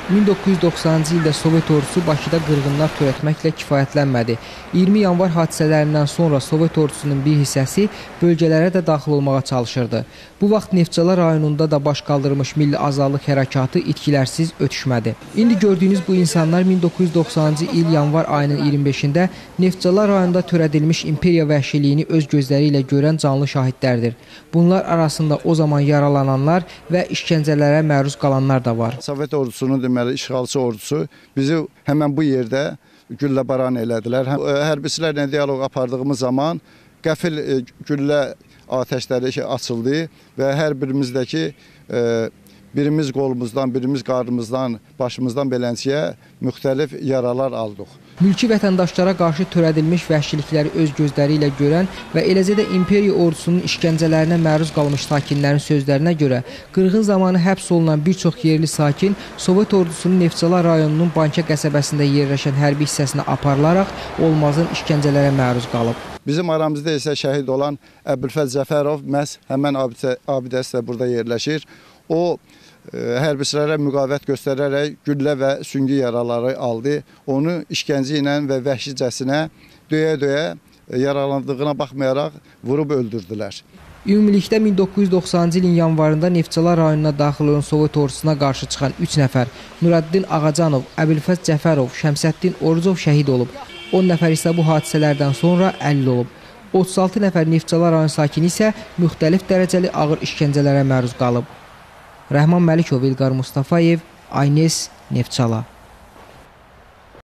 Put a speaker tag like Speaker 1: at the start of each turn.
Speaker 1: 1990-cı ildə Sovet ordusu Bakıda qırğınlar törətməklə kifayətlənmədi. 20 yanvar hadisələrindən sonra Sovet ordusunun bir hissəsi bölgələrə də daxil olmağa çalışırdı. Bu vaxt Neftçala rayonunda da baş qaldırmış milli azadlıq hərəkatı itkilərsiz ötüşmədi. İndi gördüyünüz bu insanlar 1990-cı il yanvar ayının 25-də Neftçala rayonunda törədilmiş imperiya vəhşiliyini öz gözləri ilə görən canlı şahidlərdir. Bunlar arasında o zaman yaralananlar və işgəncələrə məruz qalanlar da var.
Speaker 2: Sovet ordusunun deməli işğalçı ordusu bizi həmən bu yerdə gülləbaran elədilər. Hərbçilərlə dialoq apardığımız zaman qəfil güllə atəşləri açıldı və hər birimizdəki birimiz qolumuzdan, birimiz qarnımızdan, başımızdan belənciyə müxtəlif yaralar aldıq.
Speaker 1: Mülki vətəndaşlara qarşı törədilmiş vəhşilikləri öz gözləri ilə görən və eləcə də imperiya ordusunun işgəncələrinə məruz qalmış sakinlərin sözlərinə görə qırğın zamanı həbs olunan bir çox yerli sakin Sovet ordusunun Neftçala rayonunun Bankə qəsəbəsində yerləşən hərbi hissəsinə aparılaraq olmazın işgəncələrə məruz qalıb.
Speaker 2: Bizim aramızda isə şəhid olan Əbülfəz Cəfərov məhz həmən abidəsi də burada yerləşir. O hərbçilərə müqavimət göstərərək güllə və süngü yaraları aldı. Onu işgəncə ilə və vəhşicəsinə döyə-döyə yaralandığına baxmayaraq vurub öldürdülər.
Speaker 1: Ümumilikdə 1990-cı ilin yanvarında Neftçala rayonuna daxil olan Sovet ordusuna qarşı çıxan 3 nəfər Nuraddin Ağacanov, Əbülfəz Cəfərov, Şəmsəddin Orucov şəhid olub. 10 nəfər isə bu hadisələrdən sonra 50 olub. 36 nəfər Neftçala rayon sakini isə müxtəlif dərəcəli ağır işgəncələrə məruz qalıb. Rəhman Məlikov, İlqar Mustafayev, Aynes, Neftçala.